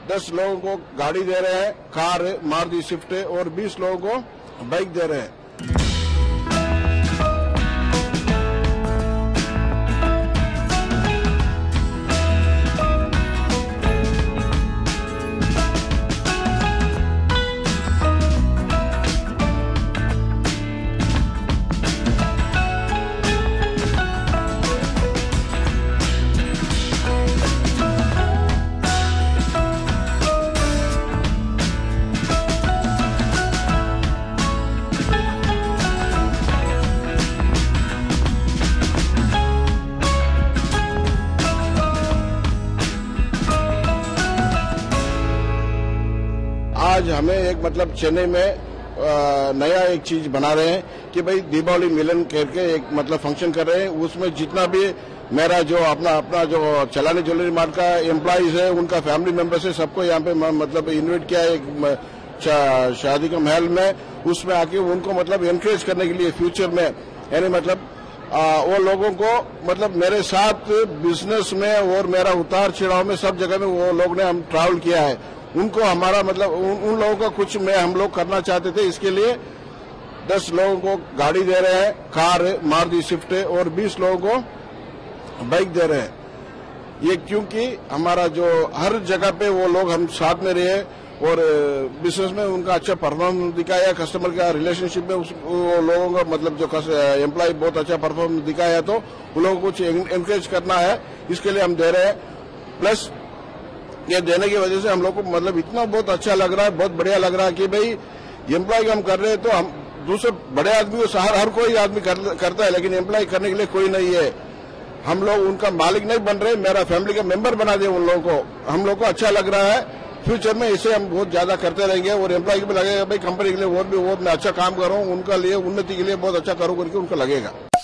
10 लोगों को गाड़ी दे रहे हैं, कार है, मारुति स्विफ्ट है, और 20 लोगों को बाइक दे रहे हैं। आज हमें एक मतलब चेन्नई में नया एक चीज बना रहे हैं कि भाई दीपावली मिलन करके एक मतलब फंक्शन कर रहे हैं। उसमें जितना भी मेरा जो अपना जो चलाने ज्वेलरी मार्ट का एम्प्लॉइज है, उनका फैमिली मेंबर्स है, सबको यहाँ पे मतलब इन्वाइट किया है एक शादी का महल में। उसमें आके उनको मतलब एनकरेज करने के लिए फ्यूचर में, यानी मतलब वो लोगों को मतलब मेरे साथ बिजनेस में और मेरा उतार चढ़ाव में सब जगह में वो लोग ने हम ट्रैवल किया है। उनको हमारा मतलब उन लोगों का कुछ में हम लोग करना चाहते थे। इसके लिए 10 लोगों को गाड़ी दे रहे हैं, कार है, मारुति स्विफ्ट है, और 20 लोगों को बाइक दे रहे हैं। ये क्योंकि हमारा जो हर जगह पे वो लोग हम साथ में रहे और बिजनेस में उनका अच्छा परफॉर्मेंस दिखाया, कस्टमर का रिलेशनशिप में वो लोगों का मतलब जो एम्प्लॉय बहुत अच्छा परफॉर्मेंस दिखाया, तो उन लोगों को कुछ एनकरेज करना है, इसके लिए हम दे रहे हैं। प्लस ये देने की वजह से हम लोग को मतलब इतना बहुत अच्छा लग रहा है, बहुत बढ़िया लग रहा है कि भाई एम्प्लॉय हम कर रहे हैं। तो हम दूसरे बड़े आदमी को हर कोई आदमी करता है, लेकिन एम्प्लॉय करने के लिए कोई नहीं है। हम लोग उनका मालिक नहीं बन रहे, मेरा फैमिली का मेंबर बना दे उन लोगों को। हम लोग को अच्छा लग रहा है। फ्यूचर में इसे हम बहुत ज्यादा करते रहेंगे और एम्प्लॉय को भी लगेगा भाई कंपनी के लिए और भी मैं अच्छा काम कर रहा हूँ, उनका लिए उन्नति के लिए बहुत अच्छा करूँ करके उनको लगेगा।